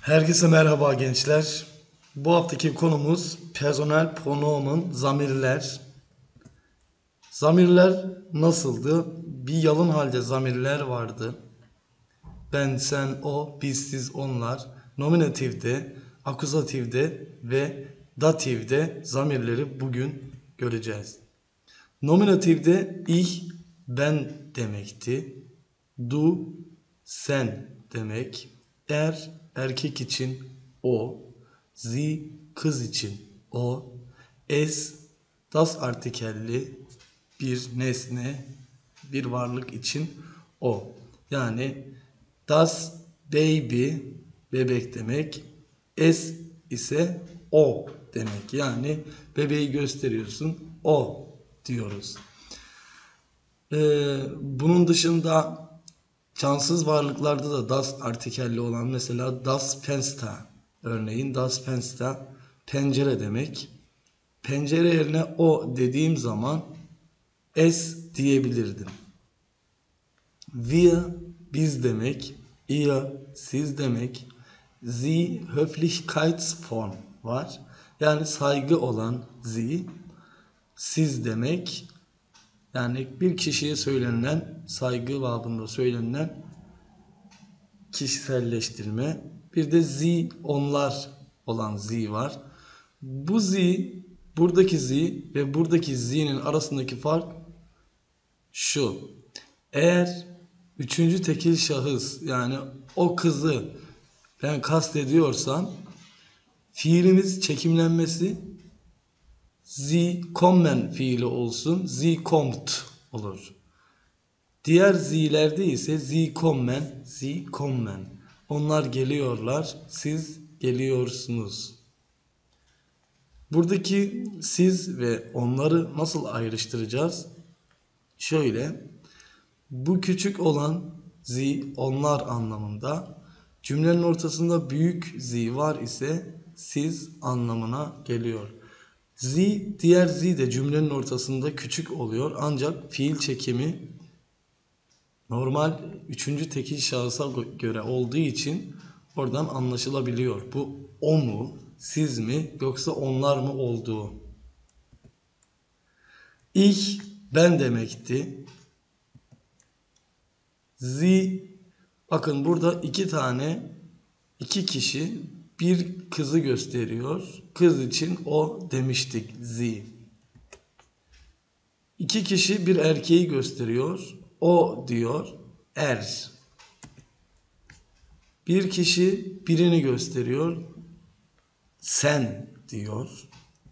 Herkese merhaba gençler. Bu haftaki konumuz personel pronomen zamirler. Zamirler nasıldı? Bir yalın halde zamirler vardı. Ben, sen, o, biz, siz, onlar. Nominatifde, akuzatifde ve datifde zamirleri bugün göreceğiz. Nominatifde ich, ben demekti. Du, sen demek. Er, erkek için o. Sie, kız için o. Es, das artikelli bir nesne, bir varlık için o. Yani das baby, bebek demek. Es ise o demek. Yani bebeği gösteriyorsun, o diyoruz. Bunun dışında cansız varlıklarda da das artikelli olan mesela das Fenster, örneğin das Fenster pencere demek. Pencere yerine o dediğim zaman es diyebilirdim. Wir, biz demek. Ihr, siz demek. Sie, Höflichkeitsform var. Yani saygı olan sie. Siz demek. Yani bir kişiye söylenilen, saygı babında söylenilen kişiselleştirme. Bir de sie, onlar olan sie var. Bu sie, buradaki sie ve buradaki sie'nin arasındaki fark şu. Eğer üçüncü tekil şahıs, yani o kızı ben kastediyorsam, fiilimiz çekimlenmesi sie kommen fiili olsun, sie kommt olur. Diğer zilerde ise sie kommen, sie kommen. Onlar geliyorlar, siz geliyorsunuz. Buradaki siz ve onları nasıl ayrıştıracağız? Şöyle, bu küçük olan sie, onlar anlamında. Cümlenin ortasında büyük sie var ise siz anlamına geliyor. Sie, diğer sie de cümlenin ortasında küçük oluyor. Ancak fiil çekimi normal üçüncü tekil şahısa göre olduğu için oradan anlaşılabiliyor. Bu o mu, siz mi yoksa onlar mı olduğu. Ich, ben demekti. Sie, bakın burada iki kişi bir kızı gösteriyor. Kız için o demiştik, sie. İki kişi bir erkeği gösteriyor. O diyor, er. Bir kişi birini gösteriyor. Sen diyor.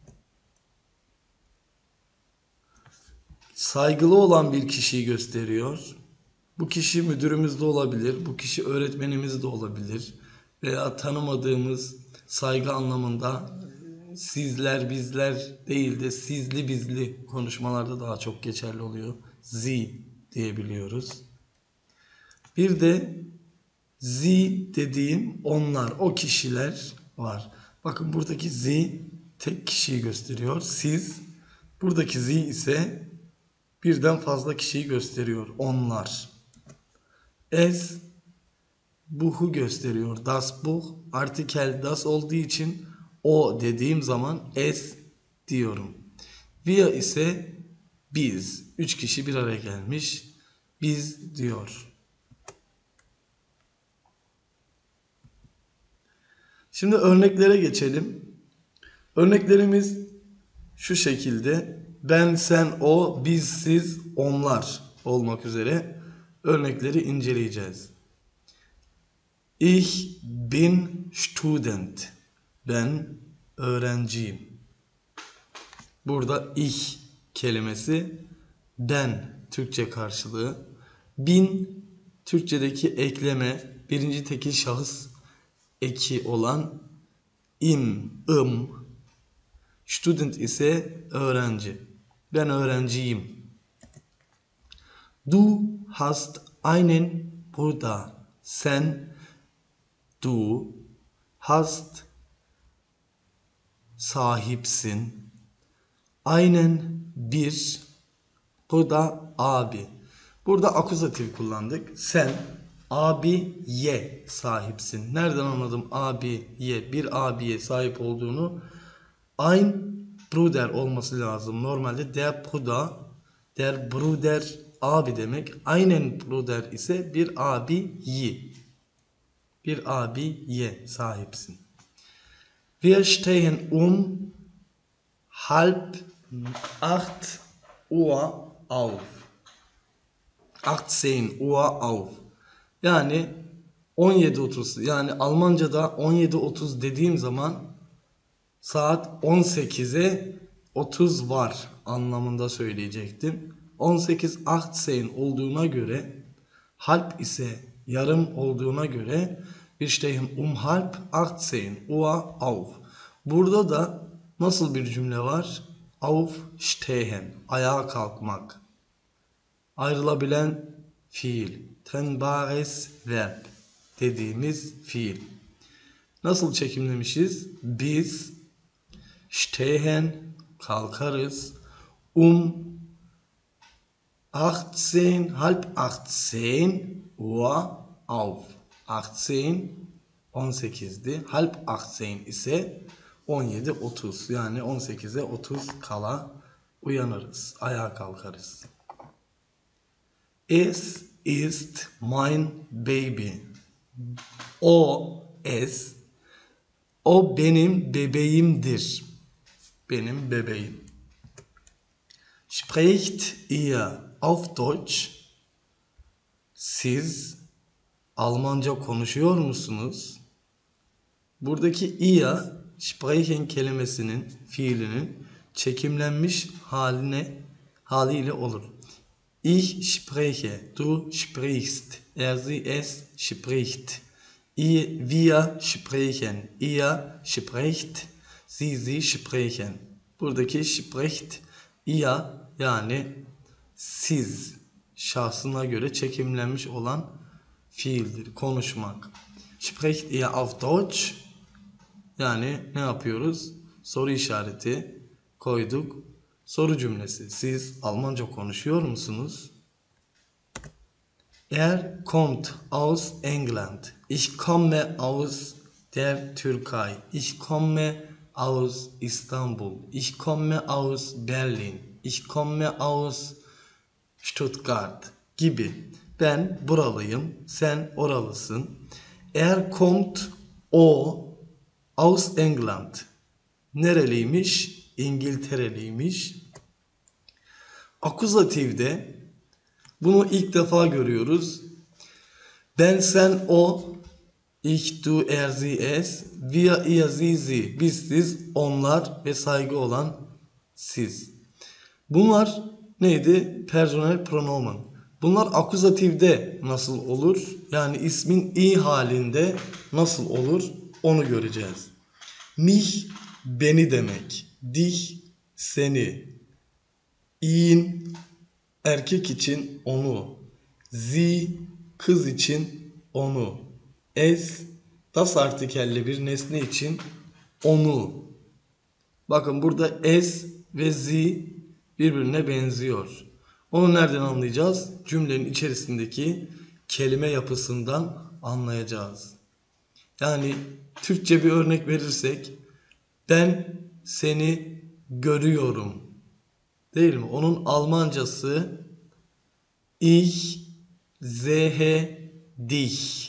Saygılı olan bir kişiyi gösteriyor. Bu kişi müdürümüz de olabilir. Bu kişi öğretmenimiz de olabilir. Veya tanımadığımız saygı anlamında sizler bizler değil de sizli bizli konuşmalarda daha çok geçerli oluyor. Sie diyebiliyoruz. Bir de sie dediğim onlar, o kişiler var. Bakın buradaki sie tek kişiyi gösteriyor. Siz, buradaki sie ise birden fazla kişiyi gösteriyor. Onlar. Es, buh'u gösteriyor. Das Buch, artikel das olduğu için o dediğim zaman es diyorum. Wir ise biz. Üç kişi bir araya gelmiş. Biz diyor. Şimdi örneklere geçelim. Örneklerimiz şu şekilde. Ben, sen, o, biz, siz, onlar olmak üzere örnekleri inceleyeceğiz. Ich bin Student. Ben öğrenciyim. Burada ich kelimesi ben Türkçe karşılığı. Bin Türkçedeki ekleme, birinci tekil şahıs eki olan im, student ise öğrenci. Ben öğrenciyim. Du hast einen Bruder. Du hast sahipsin. Einen bir, burada abi. Burada akuzatif kullandık. Sen abiye sahipsin. Nereden anladım abiye? Bir abiye sahip olduğunu. Ein Bruder olması lazım. Normalde der Bruder abi demek. Einen Bruder ise bir abiyi. Bir abiye sahipsin. Wir stehen halb 8 Uhr auf. 18 Uhr auf. Yani 17.30. Yani Almanca'da 17.30 dediğim zaman saat 18'e 30 var anlamında söyleyecektim. 18 olduğuna göre, halb ise yarım olduğuna göre wir stehen halb 18 Uhr auf. Burada da nasıl bir cümle var? Aufstehen, ayağa kalkmak. Ayrılabilen fiil, trennbares Verb dediğimiz fiil. Nasıl çekimlemişiz? Biz stehen, kalkarız. 18, halb 18 Uhr auf. 18'di. Halb 18 ise 17.30. Yani 18'e 30 kala uyanırız. Ayağa kalkarız. Es ist mein Baby. O benim bebeğimdir. Benim bebeğim. Spricht ihr auf Deutsch? Siz Almanca konuşuyor musunuz? Buradaki ihr, sprechen kelimesinin, fiilinin çekimlenmiş haliyle olur. Ich spreche, du sprichst, sie es spricht. Wir sprechen, ihr sprecht, sie sprechen. Buradaki spricht, ihr yani siz şahsına göre çekimlenmiş olan fiildir, konuşmak. Spricht ihr auf Deutsch? Yani ne yapıyoruz? Soru işareti koyduk. Soru cümlesi. Siz Almanca konuşuyor musunuz? Er kommt aus England. Ich komme aus der Türkei. Ich komme aus Istanbul. Ich komme aus Berlin. Ich komme aus Stuttgart gibi. Ben buralıyım, sen oralısın. Er kommt aus England. Nereliymiş? İngiltereliymiş. Akuzatifde bunu ilk defa görüyoruz. Ben, sen, o, ich, du, er, sie, es, wir, ihr, sie, biz, siz, onlar ve saygı olan siz. Bunlar neydi? Personel pronomen. Bunlar akuzatifde nasıl olur? Yani ismin i halinde nasıl olur? Onu göreceğiz. Mich, beni demek. Dich, seni. ihn, erkek için onu. Sie, kız için onu. Es, das artikelli bir nesne için onu. Bakın burada es ve sie birbirine benziyor. Onu nereden anlayacağız? Cümlenin içerisindeki kelime yapısından anlayacağız. Yani Türkçe bir örnek verirsek, ben seni görüyorum. Değil mi? Onun Almancası ich sehe dich.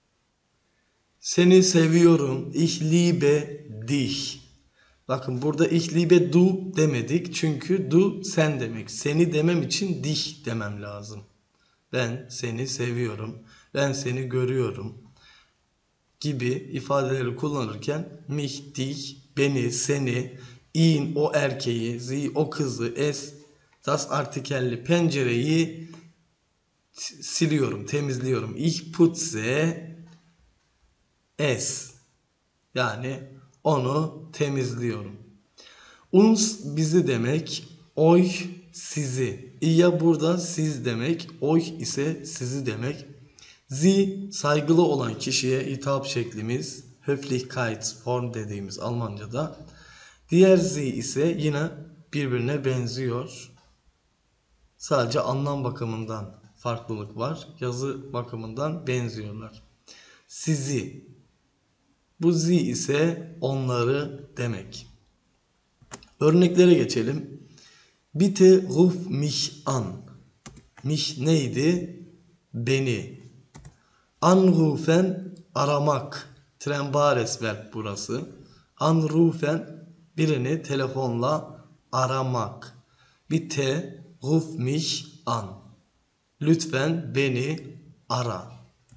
Seni seviyorum. Ich liebe dich. Bakın burada ich liebe du demedik. Çünkü du sen demek. Seni demem için dich demem lazım. Ben seni seviyorum. Ben seni görüyorum. Gibi ifadeleri kullanırken mich, dich, beni, seni, ihn, o erkeği, sie, o kızı, es, das artikelli pencereyi siliyorum, temizliyorum. Ich putze es. Yani onu temizliyorum. Uns bizi demek, euch sizi. İya burada siz demek, euch ise sizi demek. Sie saygılı olan kişiye hitap şeklimiz, Höflichkeitsform dediğimiz Almanca'da. Diğer sie ise yine birbirine benziyor. Sadece anlam bakımından farklılık var. Yazı bakımından benziyorlar. Sizi. Bu zi ise onları demek. Örneklere geçelim. Bitte ruf mich an. Mich neydi? Beni. Anrufen aramak. Trembares verb burası. Anrufen birini telefonla aramak. Bitte ruf mich an. Lütfen beni ara.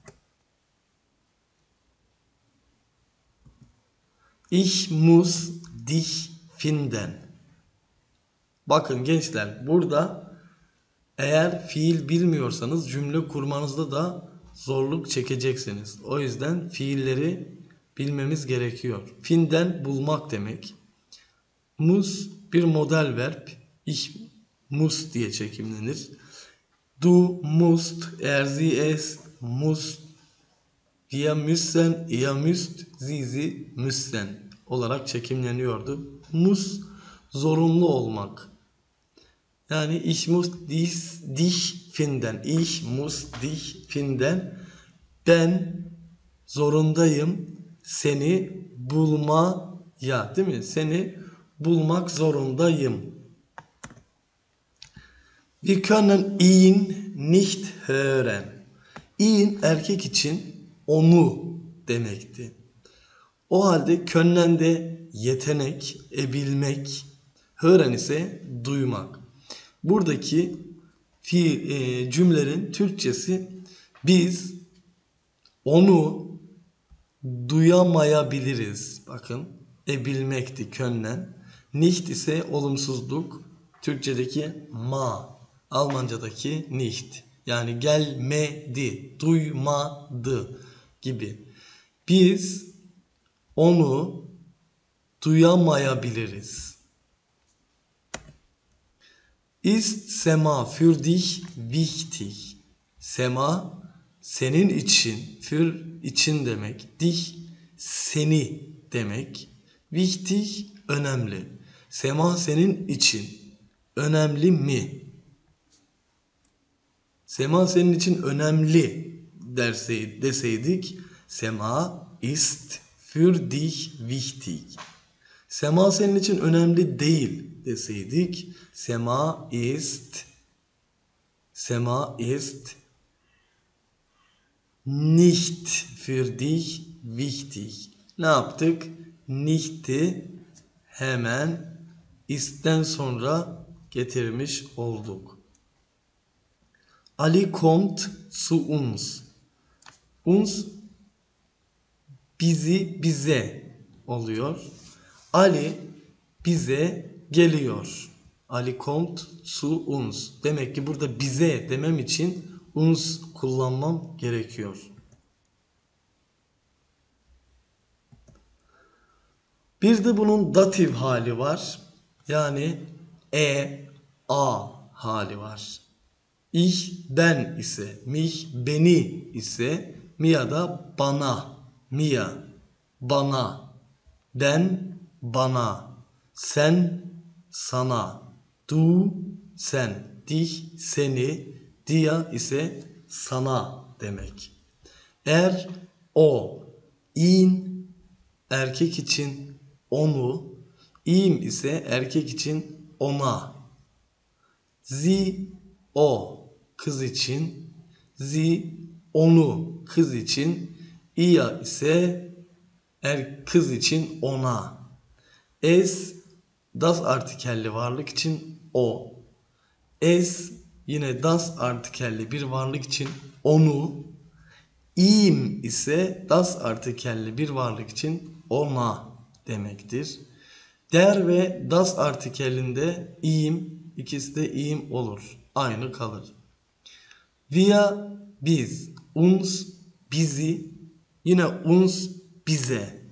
Ich muss dich finden. Bakın gençler, burada eğer fiil bilmiyorsanız cümle kurmanızda da zorluk çekeceksiniz. O yüzden fiilleri bilmemiz gerekiyor. Finden bulmak demek. Muss bir model verb. Ich muss diye çekimlenir. Du musst, er sie es muss, wir müssen, ihr müsst, sie müssen olarak çekimleniyordu. Muss zorunlu olmak. Yani ich muss dich finden. Ich muss dich finden. Ben zorundayım seni bulmaya, değil mi? Seni bulmak zorundayım. Wir können ihn nicht hören. Ihn erkek için onu demekti. O halde können de yetenek, bilmek, hören ise duymak. Buradaki cümlenin Türkçesi biz onu duyamayabiliriz. Bakın bilmekti können. Nicht ise olumsuzluk. Türkçedeki ma. Almancadaki nicht. Yani gelmedi, duymadı gibi. Biz onu duyamayabiliriz. Ist Sema für dich wichtig? Sema senin için, für için demek. Dich seni demek. Wichtig önemli. Sema senin için önemli mi? Sema senin için önemli deseydik Sema ist für dich wichtig. Sema senin için önemli değil deseydik Sema ist nicht für dich wichtig. Ne yaptık? Nicht'i hemen ist'ten sonra getirmiş olduk. Ali kommt zu uns. Uns bize oluyor. Ali bize geliyor. Ali kommt zu uns. Demek ki burada bize demem için uns kullanmam gerekiyor. Bir de bunun datif hali var. Yani a hali var. Ich ben ise, mich beni ise, mia da bana, mia bana, ben bana, sen sana, du sen, dich seni, dia ise sana demek. O, ihn erkek için onu, ihm ise erkek için ona. Sie o kız için, sie onu kız için, ia ise kız için ona. Es das artikelli varlık için o. Es yine das artikelli bir varlık için onu. Ihm ise das artikelli bir varlık için ona demektir. Der ve das artikelinde ihm, ikisi de ihm olur. Aynı kalır. Wir biz, uns bizi, yine uns bize.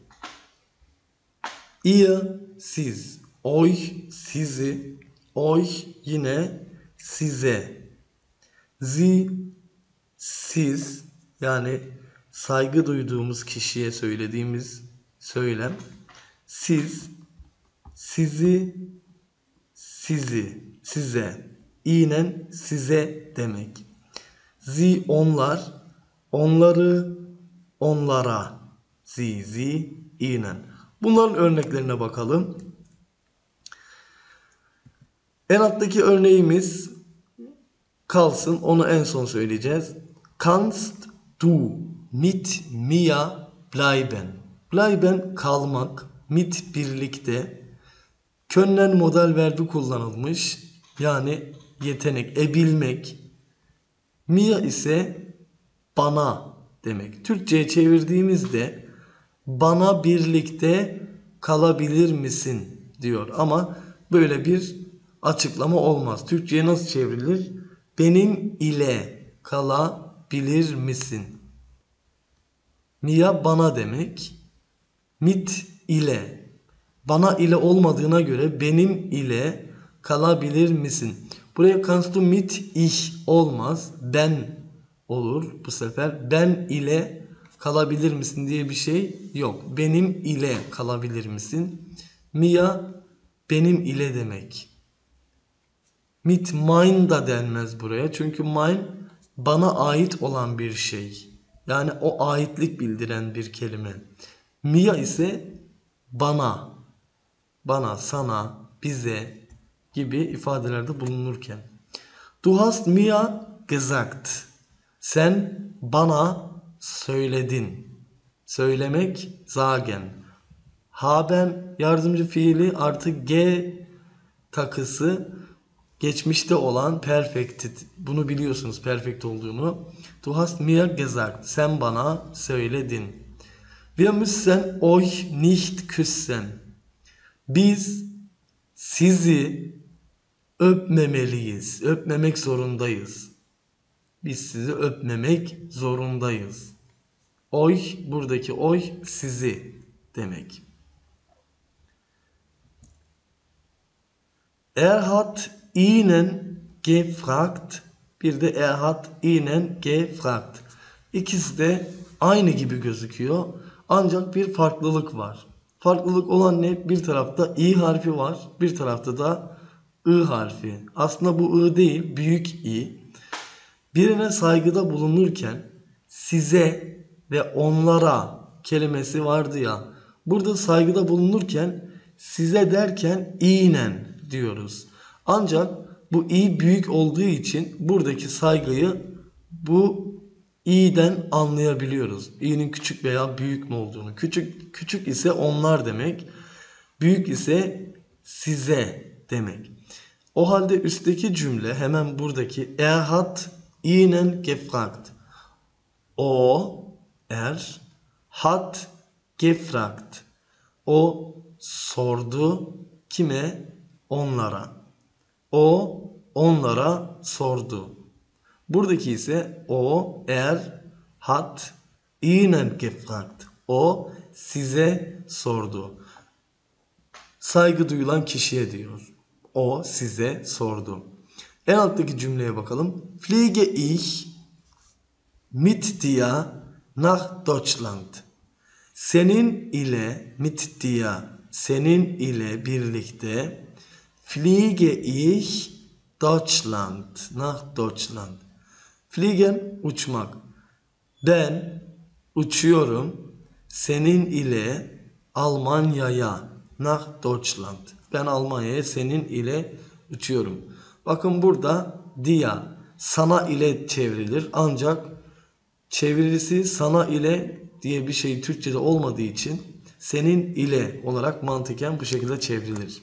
Ihr siz, euch sizi, euch yine size. Sie siz, yani saygı duyduğumuz kişiye söylediğimiz söylem. Siz sizi, size, inen size demek. Sie onlar, onları, onlara. Sie ihnen. Bunların örneklerine bakalım. En alttaki örneğimiz kalsın. Onu en son söyleyeceğiz. Kannst du mit mir bleiben? Bleiben kalmak, mit birlikte. Können model verbi kullanılmış. Yani yetenek, bilmek. Mir ise bana demek. Türkçe'ye çevirdiğimizde bana birlikte kalabilir misin diyor. Ama böyle bir açıklama olmaz. Türkçe'ye nasıl çevrilir? Benim ile kalabilir misin? Mia bana demek. Mit ile. Bana ile olmadığına göre benim ile kalabilir misin? Buraya kannst du mit ich olmaz. Ben olur bu sefer. Ben ile kalabilir misin diye bir şey yok. Benim ile kalabilir misin? Mia benim ile demek. Mit mine da denmez buraya. Çünkü mine bana ait olan bir şey. Yani o aitlik bildiren bir kelime. Mia ise bana, sana, bize gibi ifadelerde bulunurken. Du hast mir gesagt. Sen bana söyledin. Söylemek sagen. Haben yardımcı fiili artı G takısı geçmişte olan perfected. Bunu biliyorsunuz perfect olduğunu. Du hast mir gesagt. Sen bana söyledin. Wir müssen euch nicht küssen. Biz sizi öpmemeliyiz. Öpmemek zorundayız. Biz sizi öpmemek zorundayız. Euch, buradaki euch sizi demek. Er hat ihnen gefragt. Bir de er hat ihnen gefragt. İkisi de aynı gibi gözüküyor. Ancak bir farklılık var. Farklılık olan ne? Bir tarafta i harfi var. Bir tarafta da I harfi. Aslında bu I değil, büyük i. Birine saygıda bulunurken size ve onlara kelimesi vardı ya. Burada saygıda bulunurken size derken inen diyoruz. Ancak bu i büyük olduğu için buradaki saygıyı bu i'den anlayabiliyoruz. İ'nin küçük veya büyük mü olduğunu. Küçük ise onlar demek. Büyük ise size demek. O halde üstteki cümle hemen buradaki er hat ihnen gefragt. O er hat gefragt. O sordu kime? Onlara. O onlara sordu. Buradaki ise o er hat ihnen gefragt. O size sordu. Saygı duyulan kişiye diyor. O size sordu. En alttaki cümleye bakalım. Fliege ich mit dir nach Deutschland. Senin ile mit dir, senin ile birlikte fliege ich Deutschland, nach Deutschland. Fliegen uçmak. Ben uçuyorum senin ile Almanya'ya, nach Deutschland. Ben Almanya'ya senin ile uçuyorum. Bakın burada dia sana ile çevrilir. Ancak çevirisi sana ile diye bir şey Türkçe'de olmadığı için senin ile olarak mantıken bu şekilde çevrilir.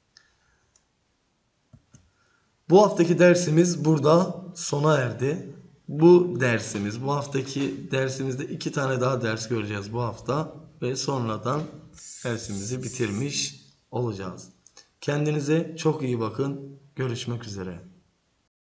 Bu haftaki dersimiz burada sona erdi. Bu haftaki dersimizde 2 tane daha ders göreceğiz bu hafta ve sonradan dersimizi bitirmiş olacağız. Kendinize çok iyi bakın. Görüşmek üzere.